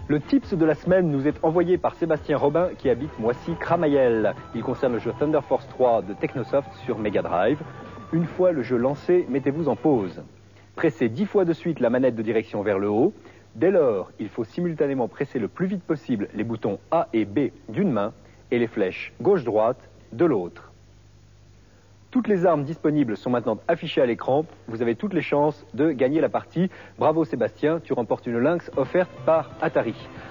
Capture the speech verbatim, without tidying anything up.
Le tips de la semaine nous est envoyé par Sébastien Robin qui habite Moissy-Cramayel. Il concerne le jeu Thunder Force trois de Technosoft sur Mega Drive. Une fois le jeu lancé, mettez-vous en pause. Pressez dix fois de suite la manette de direction vers le haut. Dès lors, il faut simultanément presser le plus vite possible les boutons A et B d'une main et les flèches gauche-droite de l'autre. Toutes les armes disponibles sont maintenant affichées à l'écran. Vous avez toutes les chances de gagner la partie. Bravo Sébastien, tu remportes une Lynx offerte par Atari.